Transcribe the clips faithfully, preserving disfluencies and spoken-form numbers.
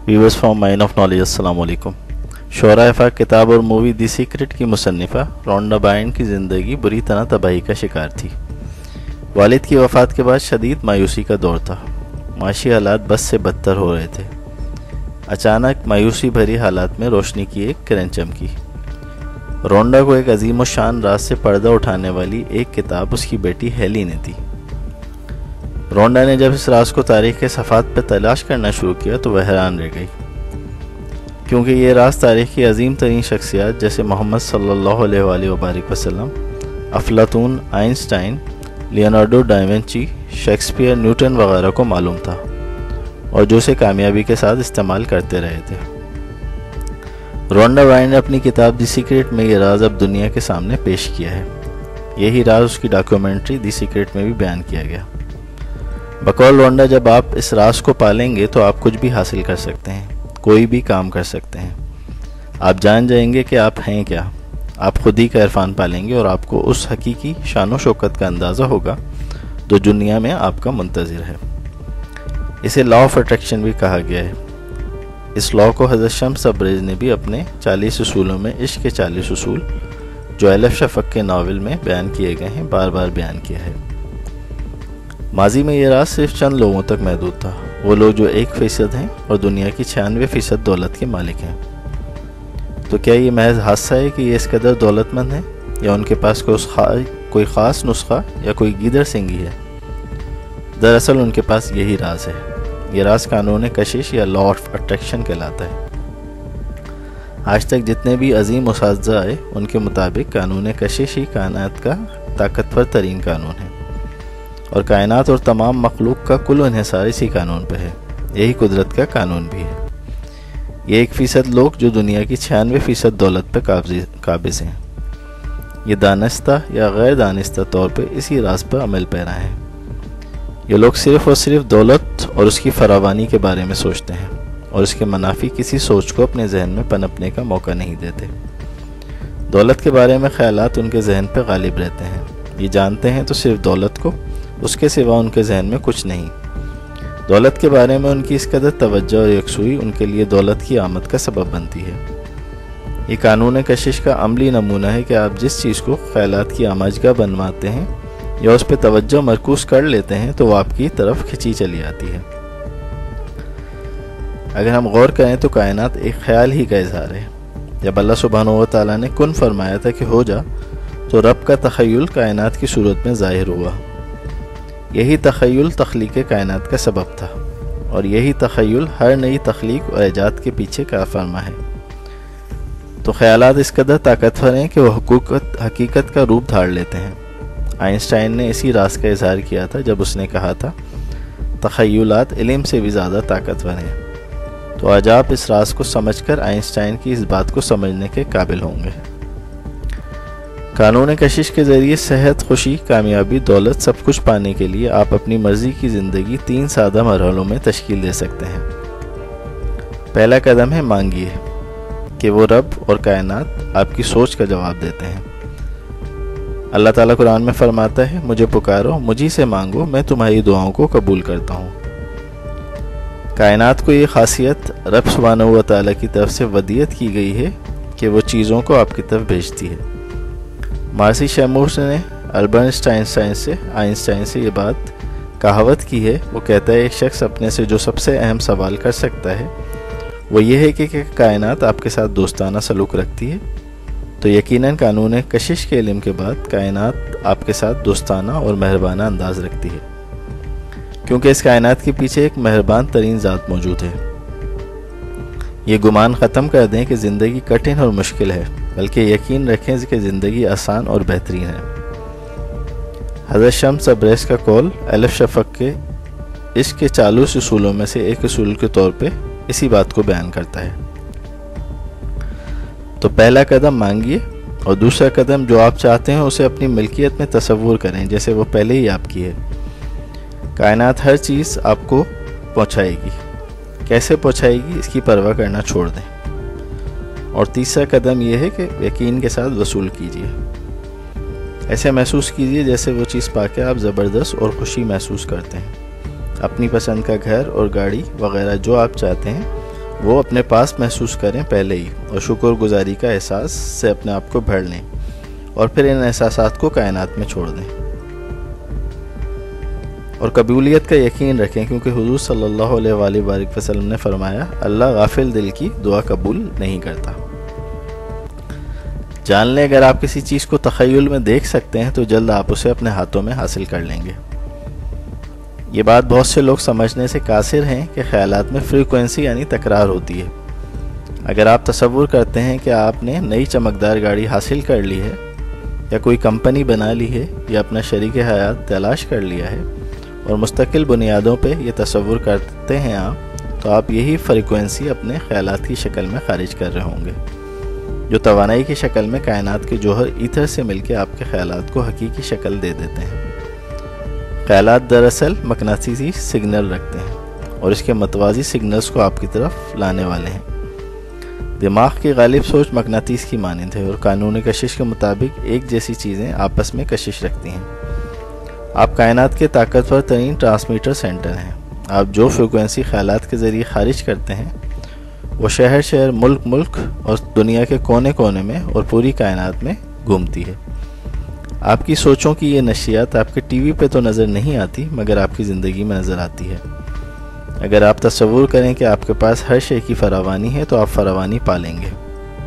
Viewers from mine of knowledge, السلام علیکم۔ شعراء افاق کتاب اور مووی دی سیکرٹ کی مصنفہ رونڈا بائرن کی زندگی بری طرح تباہی کا شکار تھی۔ والد کی وفات کے بعد شدید مایوسی کا دور تھا۔ معاشی حالات بس سے بدتر ہو رہے تھے۔ اچانک مایوسی بھری حالات میں روشنی کی ایک کرن چمکی۔ رونڈا کو ایک عظیم و شان راز سے پردہ اٹھانے والی ایک کتاب اس کی بیٹی ہیلی نے دی۔ رونڈا نے جب اس راز کو تاریخ کے صفحات پہ تلاش کرنا شروع کیا تو وہ حیران رہ گئی، کیونکہ یہ راز تاریخ کی عظیم ترین شخصیات جیسے محمد صلی اللہ علیہ وآلہ وبارک وسلم، افلاطون، Einstein, Leonardo da Vinci, Shakespeare, Newton وغیرہ کو معلوم تھا، اور جو اسے کامیابی کے ساتھ استعمال کرتے رہے تھے۔ رونڈا بائرن نے اپنی کتاب دی سیکرٹ میں یہ راز اب دنیا کے سامنے پیش کیا ہے۔ یہی راز اس کی ڈاکیومنٹری دی سیکرٹ میں بھی بیان کیا گیا۔ بقول رونڈا، جب آپ اس راز کو پالیں گے تو آپ کچھ بھی حاصل کر سکتے ہیں، کوئی بھی کام کر سکتے ہیں۔ آپ جان جائیں گے کہ آپ ہیں کیا، آپ خود ہی کا عرفان پالیں گے اور آپ کو اس حقیقی شان و شوکت کا اندازہ ہوگا جو دنیا میں آپ کا منتظر ہے۔ اسے لا آف اٹریکشن بھی کہا گیا ہے۔ اس لا کو حضرت شمس تبریز نے بھی اپنے چالیس اصولوں میں عشق کے چالیس اصول جو الف شفق کے ناول میں بیان کیے گئے ہیں بار بار بیان کیا ہے۔ ماضی میں یہ راز صرف چند لوگوں تک محدود تھا، وہ لوگ جو ایک فیصد ہیں اور دنیا کی چھیانوے فیصد دولت کے مالک ہیں۔ تو کیا یہ محض حادثہ ہے کہ یہ اس قدر دولت مند ہیں، یا ان کے پاس کوئی خاص نسخہ یا کوئی گیدر سنگھی ہے؟ دراصل ان کے پاس یہی راز ہے۔ یہ راز قانون کشش یا لا آف اٹریکشن کہلاتا ہے۔ آج تک جتنے بھی عظیم اساتذہ آئے ان کے مطابق قانون کشش ہی کائنات کا طاقتور ترین قانون ہے، اور کائنات اور تمام مخلوق کا کل انحصار اسی قانون پہ ہے۔ یہی قدرت کا قانون بھی ہے۔ یہ ایک فیصد لوگ جو دنیا کی چھیانوے فیصد دولت پہ قابض ہیں، یہ دانستہ یا غیر دانستہ طور پہ اسی راز پر عمل پیرا ہیں۔ یہ لوگ صرف اور صرف دولت اور اس کی فراوانی کے بارے میں سوچتے ہیں، اور اس کے منافی کسی سوچ کو اپنے ذہن میں پنپنے کا موقع نہیں دیتے۔ دولت کے بارے میں خیالات ان کے ذہن پہ غالب رہتے ہیں۔ یہ جانتے ہیں تو صرف دولت کو، اس کے سوا ان کے ذہن میں کچھ نہیں۔ دولت کے بارے میں ان کی اس قدر توجہ اور یکسوئی ان کے لیے دولت کی آمد کا سبب بنتی ہے۔ یہ قانون کشش کا عملی نمونہ ہے کہ آپ جس چیز کو خیالات کی آماجگاہ بنواتے ہیں یا اس پہ توجہ مرکوز کر لیتے ہیں تو وہ آپ کی طرف کھینچی چلی آتی ہے۔ اگر ہم غور کریں تو کائنات ایک خیال ہی کا اظہار ہے۔ جب اللہ سبحانہ و تعالیٰ نے کن فرمایا تھا کہ ہو جا، تو رب کا تخیل کائنات کی صورت میں ظاہر ہوا۔ یہی تخیل تخلیق کائنات کا سبب تھا، اور یہی تخیل ہر نئی تخلیق اور ایجاد کے پیچھے کار فرما ہے۔ تو خیالات اس قدر طاقتور ہیں کہ وہ حقیقت حقیقت کا روپ دھار لیتے ہیں۔ آئنسٹائن نے اسی راز کا اظہار کیا تھا جب اس نے کہا تھا، تخیلات علم سے بھی زیادہ طاقتور ہیں۔ تو آج آپ اس راز کو سمجھ کر آئنسٹائن کی اس بات کو سمجھنے کے قابل ہوں گے۔ قانون کشش کے ذریعے صحت، خوشی، کامیابی، دولت، سب کچھ پانے کے لیے آپ اپنی مرضی کی زندگی تین سادہ مرحلوں میں تشکیل دے سکتے ہیں۔ پہلا قدم ہے مانگیے، کہ وہ رب اور کائنات آپ کی سوچ کا جواب دیتے ہیں۔ اللہ تعالیٰ قرآن میں فرماتا ہے، مجھے پکارو، مجھی سے مانگو، میں تمہاری دعاؤں کو قبول کرتا ہوں۔ کائنات کو یہ خاصیت رب سبحانہ و تعالیٰ کی طرف سے ودیعت کی گئی ہے کہ وہ چیزوں کو آپ کی طرف بھیجتی ہے۔ مارسی شیمورس نے البرٹ آئنسٹائن سے آئنسٹائن سے یہ بات کہاوت کی ہے۔ وہ کہتا ہے، ایک شخص اپنے سے جو سب سے اہم سوال کر سکتا ہے وہ یہ ہے کہ کائنات آپ کے ساتھ دوستانہ سلوک رکھتی ہے، تو یقیناً قانون کشش کے علم کے بعد کائنات آپ کے ساتھ دوستانہ اور مہربانہ انداز رکھتی ہے، کیونکہ اس کائنات کے پیچھے ایک مہربان ترین ذات موجود ہے۔ یہ گمان ختم کر دیں کہ زندگی کٹھن اور مشکل ہے، بلکہ یقین رکھیں کہ زندگی آسان اور بہترین ہے۔ حضرت شمس تبریز کا قول الف شفق کے عشق کے چالیس اصولوں میں سے ایک اصول کے طور پہ اسی بات کو بیان کرتا ہے۔ تو پہلا قدم مانگیے، اور دوسرا قدم جو آپ چاہتے ہیں اسے اپنی ملکیت میں تصور کریں جیسے وہ پہلے ہی آپ کی ہے۔ کائنات ہر چیز آپ کو پہنچائے گی، کیسے پہنچائے گی اس کی پرواہ کرنا چھوڑ دیں۔ اور تیسرا قدم یہ ہے کہ یقین کے ساتھ وصول کیجیے۔ ایسے محسوس کیجیے جیسے وہ چیز پا کے آپ زبردست اور خوشی محسوس کرتے ہیں۔ اپنی پسند کا گھر اور گاڑی وغیرہ جو آپ چاہتے ہیں وہ اپنے پاس محسوس کریں پہلے ہی، اور شکر گزاری کا احساس سے اپنے آپ کو بھر لیں، اور پھر ان احساسات کو کائنات میں چھوڑ دیں، اور قبولیت کا یقین رکھیں، کیونکہ حضور صلی اللہ علیہ وآلہ وآلہ وسلم نے فرمایا اللہ غافل دل کی دعا قبول نہیں کرتا۔ جان لیں اگر آپ کسی چیز کو تخیل میں دیکھ سکتے ہیں تو جلد آپ اسے اپنے ہاتھوں میں حاصل کر لیں گے۔ یہ بات بہت سے لوگ سمجھنے سے قاصر ہیں کہ خیالات میں فریکوینسی یعنی تکرار ہوتی ہے۔ اگر آپ تصور کرتے ہیں کہ آپ نے نئی چمکدار گاڑی حاصل کر لی ہے، یا کوئی کمپنی بنا لی ہے، یا اپنا شریک حیات تلاش کر لیا ہے، اور مستقل بنیادوں پہ یہ تصور کرتے ہیں آپ، تو آپ یہی فریکوینسی اپنے خیالات کی شکل میں خارج کر رہے ہوں گے، جو توانائی کی شکل میں کائنات کے جوہر ایتھر سے مل کے آپ کے خیالات کو حقیقی شکل دے دیتے ہیں۔ خیالات دراصل مقناطیسی سگنل رکھتے ہیں، اور اس کے متوازی سگنلز کو آپ کی طرف لانے والے ہیں۔ دماغ کی غالب سوچ مقناطیس کی مانند ہے، اور قانون کشش کے مطابق ایک جیسی چیزیں آپس میں کشش رکھتی ہیں۔ آپ کائنات کے طاقتور ترین ٹرانسمیٹر سینٹر ہیں۔ آپ جو فریکوینسی خیالات کے ذریعے خارج کرتے ہیں، وہ شہر شہر، ملک ملک اور دنیا کے کونے کونے میں اور پوری کائنات میں گھومتی ہے۔ آپ کی سوچوں کی یہ نشریات آپ کے ٹی وی پہ تو نظر نہیں آتی، مگر آپ کی زندگی میں نظر آتی ہے۔ اگر آپ تصور کریں کہ آپ کے پاس ہر شے کی فراوانی ہے تو آپ فراوانی پالیں گے،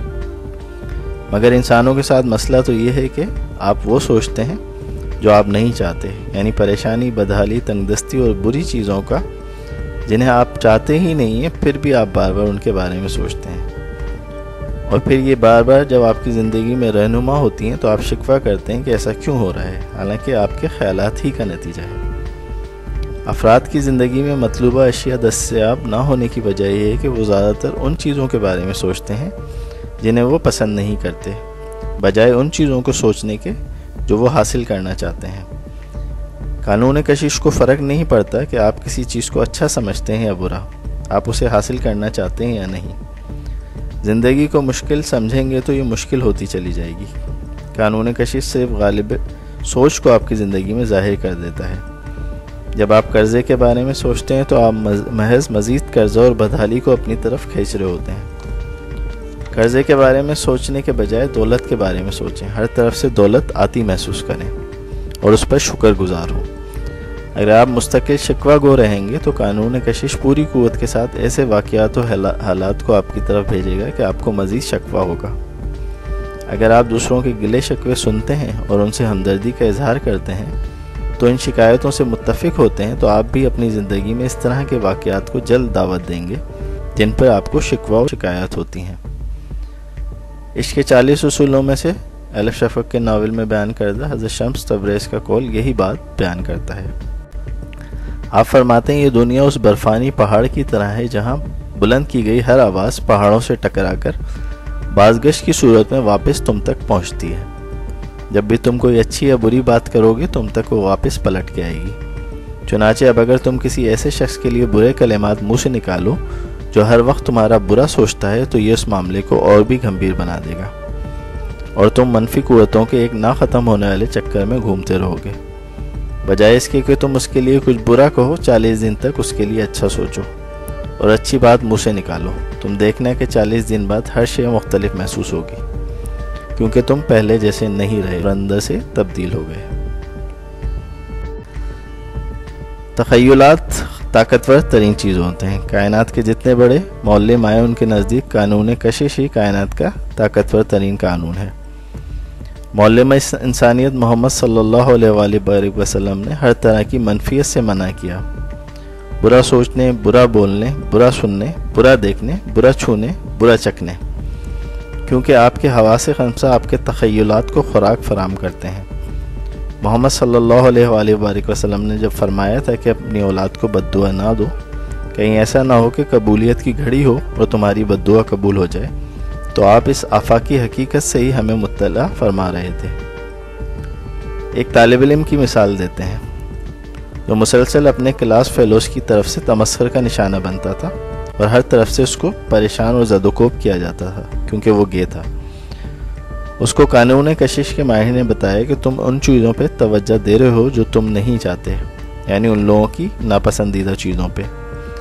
مگر انسانوں کے ساتھ مسئلہ تو یہ ہے کہ آپ وہ سوچتے ہیں جو آپ نہیں چاہتے، یعنی پریشانی، بدحالی، تنگ دستی اور بری چیزوں کا جنہیں آپ چاہتے ہی نہیں ہیں، پھر بھی آپ بار بار ان کے بارے میں سوچتے ہیں، اور پھر یہ بار بار جب آپ کی زندگی میں رہنما ہوتی ہیں تو آپ شکوہ کرتے ہیں کہ ایسا کیوں ہو رہا ہے، حالانکہ آپ کے خیالات ہی کا نتیجہ ہے۔ افراد کی زندگی میں مطلوبہ اشیاء دستیاب نہ ہونے کی وجہ یہ ہے کہ وہ زیادہ تر ان چیزوں کے بارے میں سوچتے ہیں جنہیں وہ پسند نہیں کرتے، بجائے ان چیزوں کو سوچنے کے جو وہ حاصل کرنا چاہتے ہیں۔ قانون کشش کو فرق نہیں پڑتا کہ آپ کسی چیز کو اچھا سمجھتے ہیں یا برا، آپ اسے حاصل کرنا چاہتے ہیں یا نہیں۔ زندگی کو مشکل سمجھیں گے تو یہ مشکل ہوتی چلی جائے گی۔ قانون کشش صرف غالب سوچ کو آپ کی زندگی میں ظاہر کر دیتا ہے۔ جب آپ قرضے کے بارے میں سوچتے ہیں تو آپ محض مزید قرضہ اور بدحالی کو اپنی طرف کھینچ رہے ہوتے ہیں۔ قرضے کے بارے میں سوچنے کے بجائے دولت کے بارے میں سوچیں، ہر طرف سے دولت آتی محسوس کریں اور اس پر شکر گزار ہوں۔ اگر آپ مستقل شکوہ گو رہیں گے تو قانون کشش پوری قوت کے ساتھ ایسے واقعات و حالات کو آپ کی طرف بھیجے گا کہ آپ کو مزید شکوہ ہوگا۔ اگر آپ دوسروں کے گلے شکوے سنتے ہیں اور ان سے ہمدردی کا اظہار کرتے ہیں تو ان شکایتوں سے متفق ہوتے ہیں، تو آپ بھی اپنی زندگی میں اس طرح کے واقعات کو جلد دعوت دیں گے جن پر آپ کو شکوہ و شکایات ہوتی ہیں۔ عشق کے چالیس اصولوں میں سے الف شفق کے ناول میں بیان کردہ حضرت شمس تبریز کا قول یہی بات بیان کرتا ہے۔ آپ فرماتے ہیں یہ دنیا اس برفانی پہاڑ کی طرح ہے جہاں بلند کی گئی ہر آواز پہاڑوں سے ٹکرا کر بازگشت کی صورت میں واپس تم تک پہنچتی ہے۔ جب بھی تم کوئی اچھی یا بری بات کرو گے تم تک وہ واپس پلٹ کے آئے گی۔ چنانچہ اب اگر تم کسی ایسے شخص کے لیے برے کلمات منہ سے نکالو جو ہر وقت تمہارا برا سوچتا ہے تو یہ اس معاملے کو اور بھی گھمبیر بنا دے گا، اور تم منفی قوتوں کے ایک نہ ختم ہونے والے چکر میں گھومتے رہو گے۔ بجائے اس کے کہ تم اس کے لیے کچھ برا کہو، چالیس دن تک اس کے لیے اچھا سوچو اور اچھی بات منہ سے نکالو۔ تم دیکھنا کہ چالیس دن بعد ہر شے مختلف محسوس ہوگی، کیونکہ تم پہلے جیسے نہیں رہے اور اندر سے تبدیل ہو گئے۔ تخیلات طاقتور ترین چیز ہوتے ہیں۔ کائنات کے جتنے بڑے معلم آئے ان کے نزدیک قانون کشش ہی کائنات کا طاقتور ترین قانون ہے۔ معلم انسانیت محمد صلی اللہ علیہ وآلہ وسلم نے ہر طرح کی منفیت سے منع کیا، برا سوچنے، برا بولنے، برا سننے، برا دیکھنے، برا چھونے، برا چکھنے، کیونکہ آپ کے حواس خمسہ آپ کے تخیلات کو خوراک فراہم کرتے ہیں۔ محمد صلی اللہ علیہ وآلہ وسلم نے جب فرمایا تھا کہ اپنی اولاد کو بد دعا نہ دو، کہیں ایسا نہ ہو کہ قبولیت کی گھڑی ہو اور تمہاری بد دعا قبول ہو جائے، تو آپ اس آفاقی حقیقت سے ہی ہمیں مطلع فرما رہے تھے۔ ایک طالب علم کی مثال دیتے ہیں جو مسلسل اپنے کلاس فیلوز کی طرف سے تمسخر کا نشانہ بنتا تھا اور ہر طرف سے اس کو پریشان اور زد و کوب کیا جاتا تھا کیونکہ وہ گے تھا۔ اس کو قانون کشش کے ماہر نے بتایا کہ تم ان چیزوں پہ توجہ دے رہے ہو جو تم نہیں چاہتے، یعنی ان لوگوں کی ناپسندیدہ چیزوں پہ۔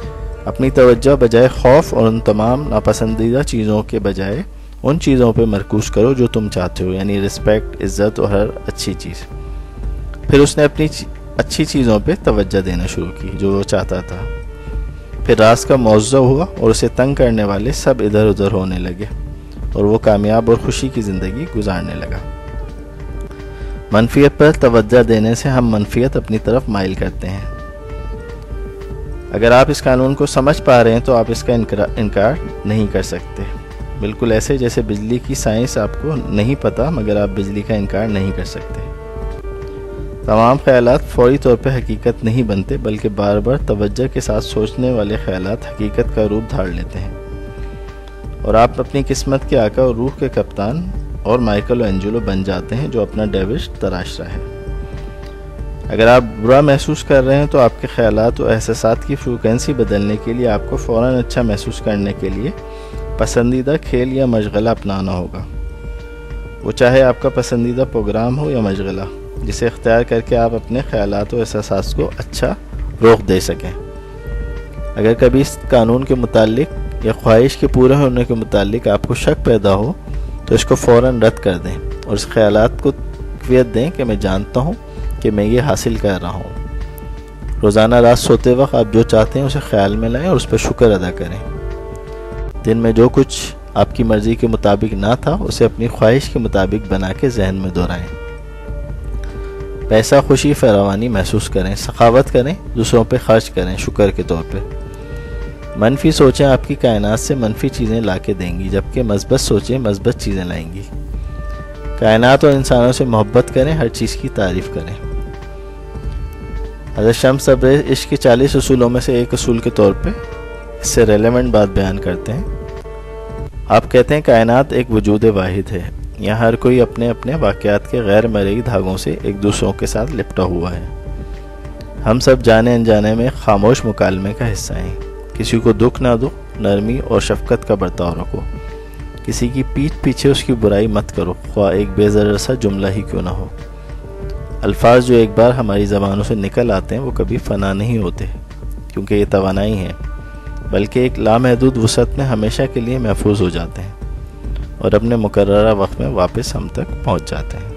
اپنی توجہ بجائے خوف اور ان تمام ناپسندیدہ چیزوں کے بجائے ان چیزوں پہ مرکوز کرو جو تم چاہتے ہو، یعنی رسپیکٹ، عزت اور ہر اچھی چیز۔ پھر اس نے اپنی اچھی چیزوں پہ توجہ دینا شروع کی جو وہ چاہتا تھا۔ پھر راز کا موضوع ہوا اور اسے تنگ کرنے والے سب ادھر ادھر ہونے لگے اور وہ کامیاب اور خوشی کی زندگی گزارنے لگا۔ منفیت پر توجہ دینے سے ہم منفیت اپنی طرف مائل کرتے ہیں۔ اگر آپ اس قانون کو سمجھ پا رہے ہیں تو آپ اس کا انکار نہیں کر سکتے، بالکل ایسے جیسے بجلی کی سائنس آپ کو نہیں پتہ مگر آپ بجلی کا انکار نہیں کر سکتے۔ تمام خیالات فوری طور پہ حقیقت نہیں بنتے، بلکہ بار بار توجہ کے ساتھ سوچنے والے خیالات حقیقت کا روپ دھار لیتے ہیں، اور آپ اپنی قسمت کے آقا اور روح کے کپتان اور مائیکل اینجلو بن جاتے ہیں جو اپنا ڈیوش تراش رہا ہے۔ اگر آپ برا محسوس کر رہے ہیں تو آپ کے خیالات و احساسات کی فریکوینسی بدلنے کے لیے آپ کو فوراً اچھا محسوس کرنے کے لیے پسندیدہ کھیل یا مشغلہ اپنانا ہوگا، وہ چاہے آپ کا پسندیدہ پروگرام ہو یا مشغلہ، جسے اختیار کر کے آپ اپنے خیالات و احساسات کو اچھا رخ دے سکیں۔ اگر کبھی اس قانون کے متعلق یا خواہش کے پورے ہونے کے متعلق آپ کو شک پیدا ہو تو اس کو فوراً رد کر دیں اور اس خیالات کو قوت دیں کہ میں جانتا ہوں کہ میں یہ حاصل کر رہا ہوں۔ روزانہ رات سوتے وقت آپ جو چاہتے ہیں اسے خیال میں لائیں اور اس پہ شکر ادا کریں۔ دن میں جو کچھ آپ کی مرضی کے مطابق نہ تھا اسے اپنی خواہش کے مطابق بنا کے ذہن میں دہرائیں۔ پیسہ، خوشی، فراوانی محسوس کریں، سخاوت کریں، دوسروں پہ خرچ کریں شکر کے طور پہ۔ منفی سوچیں آپ کی کائنات سے منفی چیزیں لا کے دیں گی، جبکہ مثبت سوچیں مثبت چیزیں لائیں گی۔ کائنات اور انسانوں سے محبت کریں، ہر چیز کی تعریف کریں۔ حضرت شمس تبریز عشق کے چالیس اصولوں میں سے ایک اصول کے طور پہ اس سے ریلیونٹ بات بیان کرتے ہیں۔ آپ کہتے ہیں کائنات ایک وجود واحد ہے، یہاں ہر کوئی اپنے اپنے واقعات کے غیر مرئی دھاگوں سے ایک دوسروں کے ساتھ لپٹا ہوا ہے۔ ہم سب جانے انجانے میں خاموش مکالمے کا حصہ ہیں۔ کسی کو دکھ نہ دو، نرمی اور شفقت کا برتاؤ رکھو۔ کسی کی پیٹھ پیچھے اس کی برائی مت کرو، خواہ ایک بے ضرر سا جملہ ہی کیوں نہ ہو۔ الفاظ جو ایک بار ہماری زبانوں سے نکل آتے ہیں وہ کبھی فنا نہیں ہوتے، کیونکہ یہ توانائی ہے، بلکہ ایک لامحدود وسعت میں ہمیشہ کے لیے محفوظ ہو جاتے ہیں اور اپنے مقررہ وقت میں واپس ہم تک پہنچ جاتے ہیں۔